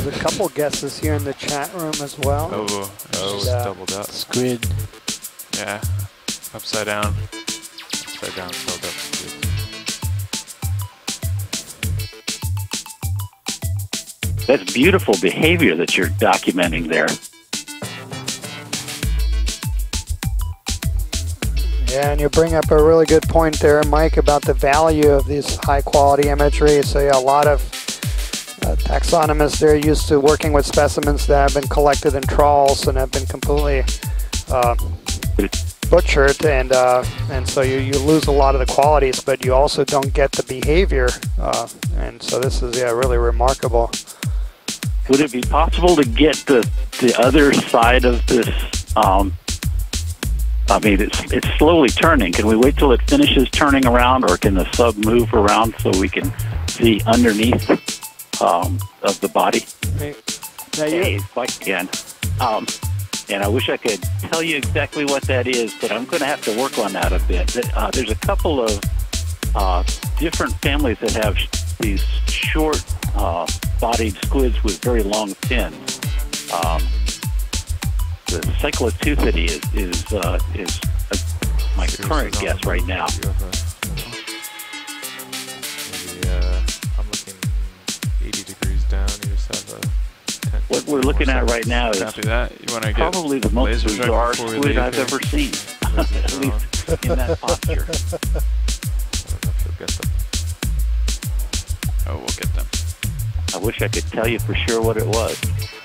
a couple guesses here in the chat room as well. Oh, it's doubled up. Squid. Yeah, upside down. Upside down, filled up squid. That's beautiful behavior that you're documenting there. Yeah, and you bring up a really good point there, Mike, about the value of these high-quality imagery. So yeah, a lot of taxonomists, they're used to working with specimens that have been collected in trawls and have been completely butchered, and so you lose a lot of the qualities, but you also don't get the behavior, and so this is really remarkable. Would it be possible to get the other side of this? I mean, it's slowly turning. Can we wait till it finishes turning around, or can the sub move around so we can see underneath of the body? Hey, Mike again. And I wish I could tell you exactly what that is, but I'm going to have to work on that a bit. There's a couple of different families that have these short bodied squids with very long fins. The Cycloteuthid is my current guess right now. Maybe, I'm looking 80 degrees down. You just have a What we're looking at right now is you want to probably the most bizarre squid I've ever seen, at least in that posture. I don't know if you'll get them. Oh, we'll get them. I wish I could tell you for sure what it was.